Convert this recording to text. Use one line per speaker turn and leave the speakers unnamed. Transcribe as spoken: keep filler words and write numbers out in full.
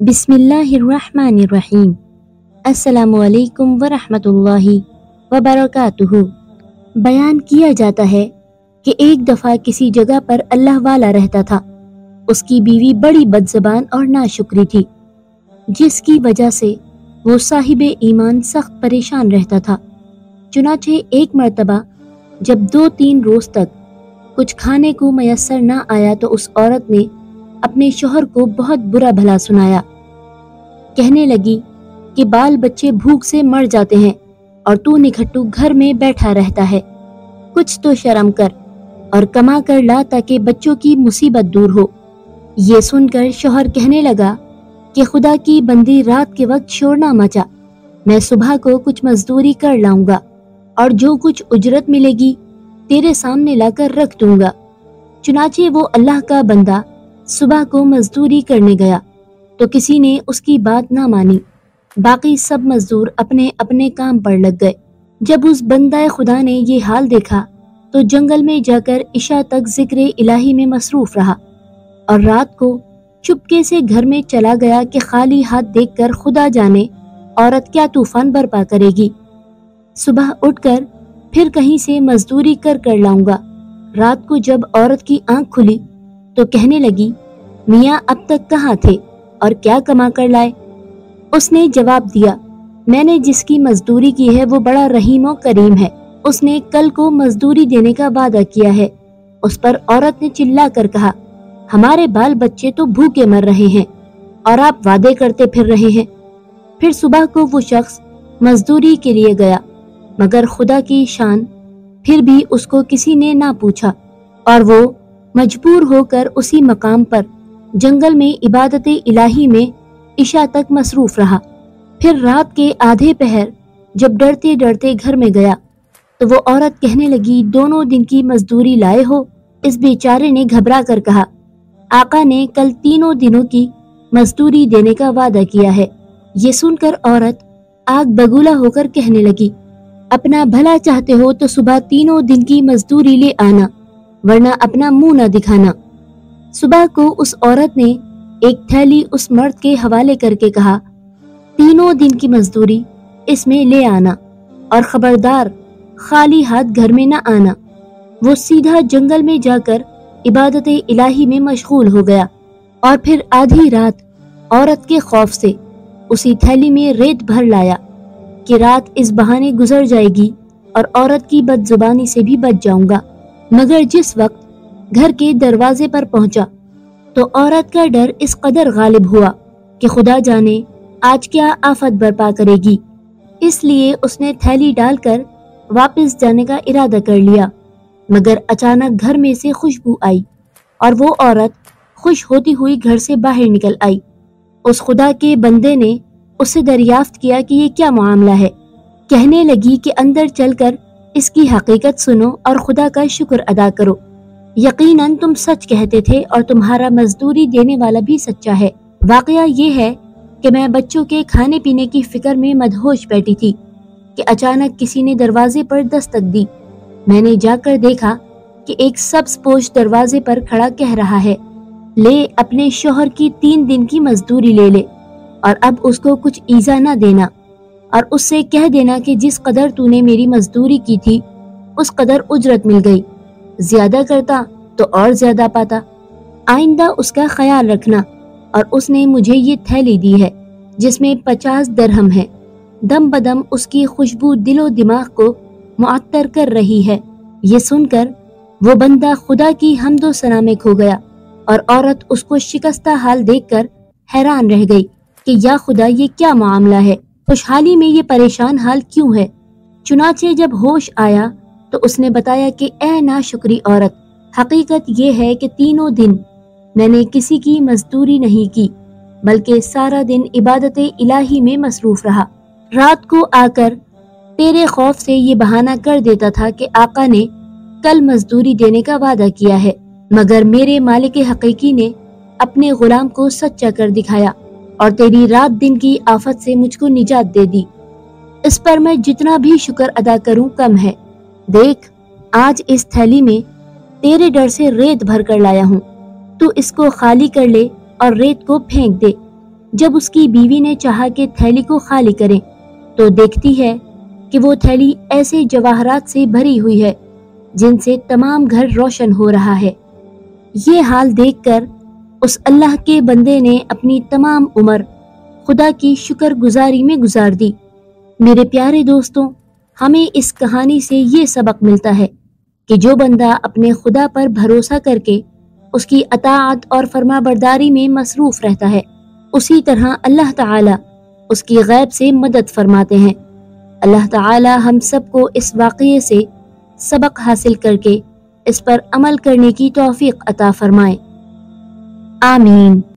बिस्मिल्लाहिर्रहमानिर्रहीम। अस्सलामुअलैकुम वरहमतुल्लाहि वबरकातुहू। बयान किया जाता है कि एक दफ़ा किसी जगह पर अल्लाह वाला रहता था। उसकी बीवी बड़ी बदज़बान और नाशुक्री थी, जिसकी वजह से वो साहिब ईमान सख्त परेशान रहता था। चुनाचे एक मर्तबा जब दो तीन रोज़ तक कुछ खाने को मयस्सर न आया तो उस औरत ने अपने शोहर को बहुत बुरा भला सुनाया। कहने लगी कि बाल बच्चे भूख से मर जाते हैं और तू निखट्टू घर में बैठा रहता है। कुछ तो शर्म कर और कमा कर ला ताकि बच्चों की मुसीबत दूर हो। ये सुनकर शोहर कहने लगा कि खुदा की बंदी, रात के वक्त शोर ना मचा, मैं सुबह को कुछ मजदूरी कर लाऊंगा और जो कुछ उजरत मिलेगी तेरे सामने लाकर रख दूंगा। चुनाचे वो अल्लाह का बंदा सुबह को मजदूरी करने गया तो किसी ने उसकी बात ना मानी। बाकी सब मजदूर अपने अपने काम पर लग गए। जब उस बंदा खुदा ने ये हाल देखा तो जंगल में जाकर इशा तक जिक्र इलाही में मसरूफ रहा और रात को चुपके से घर में चला गया कि खाली हाथ देखकर खुदा जाने औरत क्या तूफान बर्पा करेगी। सुबह उठकर फिर कहीं से मजदूरी कर कर लाऊंगा। रात को जब औरत की आंख खुली तो कहने लगी, मियाँ अब तक कहाँ थे और क्या कमा कर लाए? उसने जवाब दिया, मैंने जिसकी मजदूरी की है वो बड़ा रहीम और करीम है। उसने कल को मजदूरी देने का वादा किया है। उस पर औरत ने चिल्ला कर कहा, हमारे बाल बच्चे तो भूखे मर रहे हैं और आप वादे करते फिर रहे हैं। फिर सुबह को वो शख्स मजदूरी के लिए गया, मगर खुदा की शान फिर भी उसको किसी ने ना पूछा और वो मजबूर होकर उसी मकाम पर जंगल में इबादत इलाही में इशा तक मसरूफ रहा। फिर रात के आधे पहर जब डरते डरते घर में गया तो वो औरत कहने लगी, दोनों दिन की मजदूरी लाए हो? इस बेचारे ने घबरा कर कहा, आका ने कल तीनों दिनों की मजदूरी देने का वादा किया है। ये सुनकर औरत आग बगूला होकर कहने लगी, अपना भला चाहते हो तो सुबह तीनों दिन की मजदूरी ले आना, वरना अपना मुंह न दिखाना। सुबह को उस औरत ने एक थैली उस मर्द के हवाले करके कहा, तीनों दिन की मजदूरी इसमें ले आना और खबरदार खाली हाथ घर में न आना। वो सीधा जंगल में जाकर इबादत इलाही में मशगूल हो गया और फिर आधी रात औरत के खौफ से उसी थैली में रेत भर लाया कि रात इस बहाने गुजर जाएगी और औरत की बदजुबानी से भी बच जाऊंगा। मगर जिस वक्त घर के दरवाजे पर पहुंचा तो औरत का डर इस कदर गालिब हुआ कि खुदा जाने आज क्या आफत बर्पा करेगी। इसलिए उसने थैली डालकर वापस जाने का इरादा कर लिया। मगर अचानक घर में से खुशबू आई और वो औरत खुश होती हुई घर से बाहर निकल आई। उस खुदा के बंदे ने उससे दरियाफ्त किया कि ये क्या मामला है। कहने लगी कि अंदर चलकर इसकी हकीकत सुनो और खुदा का शुक्र अदा करो। यकीनन तुम सच कहते थे और तुम्हारा मजदूरी देने वाला भी सच्चा है। वाकया ये है कि मैं बच्चों के खाने पीने की फिक्र में मदहोश बैठी थी कि अचानक किसी ने दरवाजे पर दस्तक दी। मैंने जाकर देखा कि एक सब्ज़पोश दरवाजे पर खड़ा कह रहा है, ले अपने शोहर की तीन दिन की मजदूरी ले ले और अब उसको कुछ ईजा ना देना और उससे कह देना कि जिस कदर तूने मेरी मजदूरी की थी उस कदर उजरत मिल गई, ज्यादा करता तो और ज्यादा पाता। आइंदा उसका ख्याल रखना। और उसने मुझे ये थैली दी है जिसमें पचास दरहम है। दम बदम उसकी खुशबू दिलो दिमाग को मुअत्तर कर रही है। ये सुनकर वो बंदा खुदा की हम्दो सना में खो गया और औरत उसको शिकस्ता हाल देखकर हैरान रह गई कि या खुदा ये क्या मामला है, खुशहाली में ये परेशान हाल क्यों है। चुनाचे जब होश आया तो उसने बताया कि ए नाशुक्री औरत, हकीकत ये है कि तीनों दिन मैंने किसी की मजदूरी नहीं की बल्कि सारा दिन इबादत इलाही में मसरूफ रहा। रात को आकर तेरे खौफ से ये बहाना कर देता था कि आका ने कल मजदूरी देने का वादा किया है, मगर मेरे मालिक हकीकी ने अपने गुलाम को सच्चा कर दिखाया और तेरी रात दिन की आफत से मुझको निजात दे दी। इस पर मैं जितना भी शुक्र अदा करूं कम है। देख, आज इस थैली में तेरे डर से रेत भर कर लाया हूँ, तू इसको खाली कर ले और रेत को फेंक दे। جب اس کی بیوی نے چاہا کہ تھیلی کو خالی کریں تو دیکھتی ہے کہ وہ تھیلی ایسے جواہرات سے بھری ہوئی ہے جن سے تمام گھر روشن ہو رہا ہے۔ یہ حال دیکھ کر اس اللہ کے بندے نے اپنی تمام عمر خدا کی شکر گزاری میں گزار دی۔ میرے پیارے دوستوں، ہمیں اس کہانی سے یہ سبق ملتا ہے کہ جو بندہ اپنے خدا پر بھروسہ کر کے اس کی اطاعت اور فرما برداری میں مصروف رہتا ہے، اسی طرح اللہ تعالی اس کی غیب سے مدد فرماتے ہیں۔ اللہ تعالی ہم سب کو اس واقعے سے سبق حاصل کر کے اس پر عمل کرنے کی توفیق عطا فرمائے، آمین۔